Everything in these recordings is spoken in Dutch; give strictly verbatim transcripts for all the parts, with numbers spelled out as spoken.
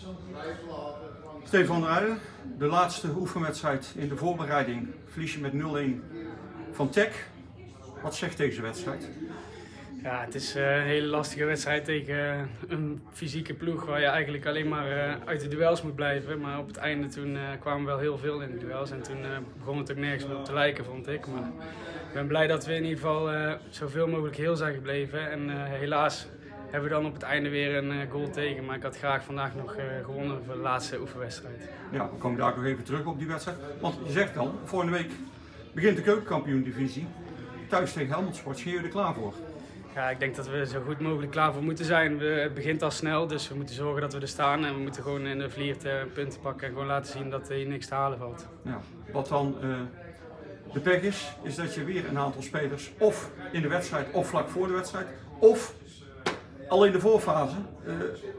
Steven van der Heijden, de laatste oefenwedstrijd in de voorbereiding verlies je met nul-een van T E C. Wat zegt deze wedstrijd? Ja, het is een hele lastige wedstrijd tegen een fysieke ploeg waar je eigenlijk alleen maar uit de duels moet blijven. Maar op het einde toen kwamen we wel heel veel in de duels en toen begon het ook nergens meer op te lijken, vond ik. Maar ik ben blij dat we in ieder geval zoveel mogelijk heel zijn gebleven. En helaas hebben we dan op het einde weer een goal tegen. Maar ik had graag vandaag nog gewonnen voor de laatste oefenwedstrijd. Ja, we komen daar nog even terug op die wedstrijd. Want je zegt dan, volgende week begint de keukenkampioen-divisie. Thuis tegen Helmond Sport, zijn jullie er klaar voor? Ja, ik denk dat we er zo goed mogelijk klaar voor moeten zijn. We, het begint al snel, dus we moeten zorgen dat we er staan. En we moeten gewoon in de vliert uh, punten pakken en gewoon laten zien dat er hier niks te halen valt. Ja, wat dan uh, de pech is, is dat je weer een aantal spelers of in de wedstrijd of vlak voor de wedstrijd of al in de voorfase uh,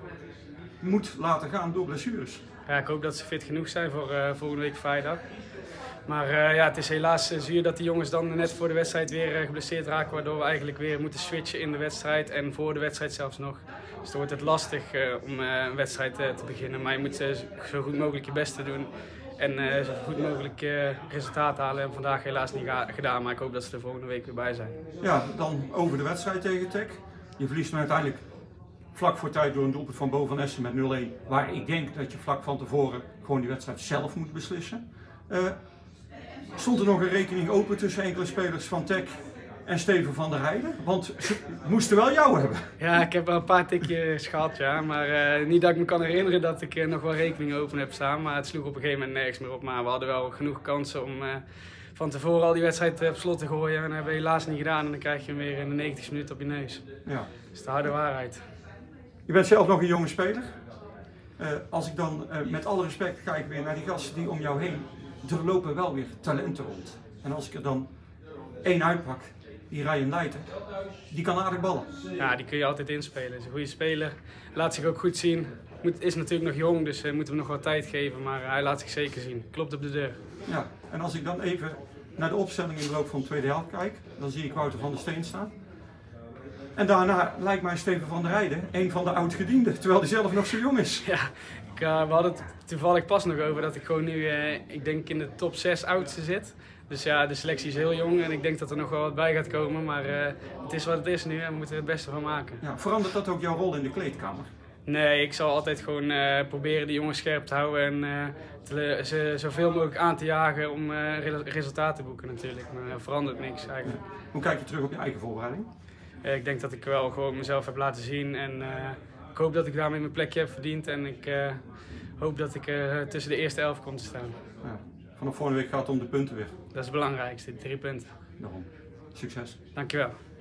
moet laten gaan door blessures. Ja, ik hoop dat ze fit genoeg zijn voor uh, volgende week vrijdag. Maar uh, ja, het is helaas uh, zuur dat die jongens dan net voor de wedstrijd weer uh, geblesseerd raken, waardoor we eigenlijk weer moeten switchen in de wedstrijd en voor de wedstrijd zelfs nog. Dus dan wordt het lastig uh, om uh, een wedstrijd uh, te beginnen, maar je moet uh, zo goed mogelijk je beste doen en uh, zo goed mogelijk uh, resultaat halen. En vandaag helaas niet gedaan, maar ik hoop dat ze er volgende week weer bij zijn. Ja, dan over de wedstrijd tegen T E C. Je verliest dan uiteindelijk vlak voor tijd door een doelpunt van Bo van Essen met nul-een, waar ik denk dat je vlak van tevoren gewoon die wedstrijd zelf moet beslissen. Uh, Stond er nog een rekening open tussen enkele spelers van T E C en Steven van der Heijden? Want ze moesten wel jou hebben. Ja, ik heb wel een paar tikjes gehad, ja. Maar uh, niet dat ik me kan herinneren dat ik uh, nog wel rekeningen open heb staan. Maar het sloeg op een gegeven moment nergens meer op. Maar we hadden wel genoeg kansen om uh, van tevoren al die wedstrijd uh, op slot te gooien. En dat hebben we helaas niet gedaan. En dan krijg je hem weer in de negentigste minuut op je neus. Ja. Dat is de harde waarheid. Je bent zelf nog een jonge speler. Uh, als ik dan uh, met alle respect kijk weer naar die gasten die om jou heen. Er lopen wel weer talenten rond. En als ik er dan één uitpak, die Ryan Leijten, die kan aardig ballen. Ja, die kun je altijd inspelen. Hij is een goede speler, laat zich ook goed zien. Moet, is natuurlijk nog jong, dus uh, moeten we nog wat tijd geven, maar uh, hij laat zich zeker zien. Klopt op de deur. Ja, en als ik dan even naar de opstelling in de loop van de tweede helft kijk, dan zie ik Wouter van der Steen staan. En daarna lijkt mij Steven van der Heijden een van de oud-gedienden, terwijl hij zelf nog zo jong is. Ja, ik, uh, we hadden het toevallig pas nog over dat ik gewoon nu, uh, ik denk in de top zes oudste zit. Dus ja, de selectie is heel jong en ik denk dat er nog wel wat bij gaat komen, maar uh, het is wat het is nu en we moeten er het beste van maken. Ja, verandert dat ook jouw rol in de kleedkamer? Nee, ik zal altijd gewoon uh, proberen de jongens scherp te houden en uh, te, ze zoveel mogelijk aan te jagen om uh, resultaten te boeken natuurlijk, maar er verandert niks eigenlijk. Ja. Hoe kijk je terug op je eigen voorbereiding? Uh, ik denk dat ik wel gewoon mezelf heb laten zien en uh, ik hoop dat ik daarmee mijn plekje heb verdiend en ik uh, hoop dat ik uh, tussen de eerste elf kom te staan. Ja. Vanaf volgende week gaat het om de punten weer. Dat is het belangrijkste, drie punten. Daarom. Succes. Dankjewel.